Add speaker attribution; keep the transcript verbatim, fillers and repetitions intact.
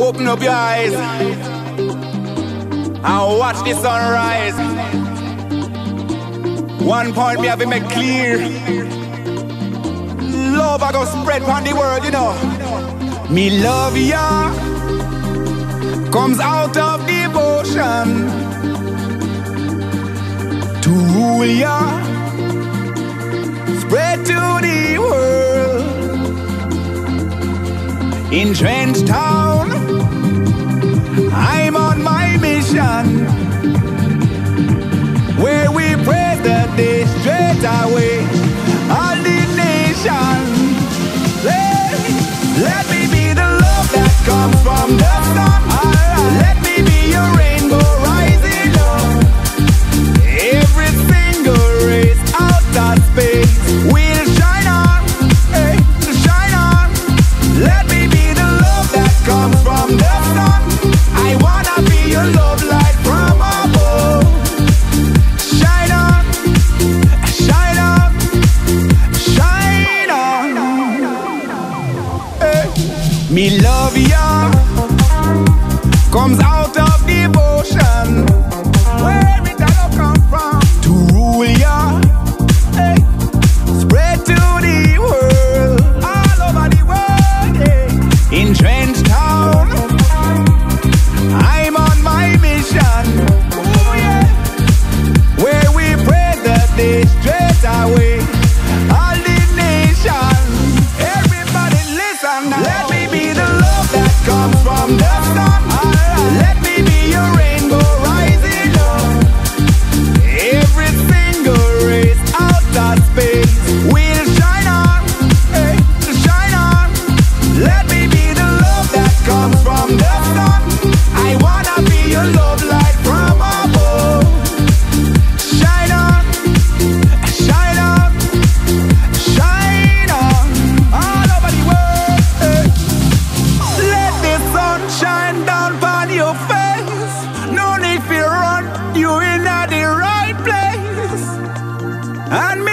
Speaker 1: Open up your eyes and watch the sunrise. One point me have to make clear. Love I go spread on the world, you know. Me love ya comes out of devotion to rule ya, spread to the world. In Trench Town, I'm on my mission, where we praise the day straight away. All the nation, let, let me be the love that comes from the sun. Let me be your rainbow rising up. Every single race out of space will shine on, hey, shine on. Let me be the love that comes from the sun. I wanna be your love light from above. Shine on, shine on, shine on. Hey. Me love ya comes out of devotion, where it all come from, to rule ya, hey, spread to the world, all over the world, hey. In Trench Town, I'm on my mission, ooh, yeah, where we pray the day straight away. All the nation, everybody listen now. Let me be the love that comes from the sun. Let me be your rainbow rising up. Every single race out of space will shine on, hey, shine on. Let me be the love that comes from the sun. I wanna be your love light from above. Shine on, shine on, shine on, all over the world, hey. Let the sun shine down on your face. No need for run, you in the right place. And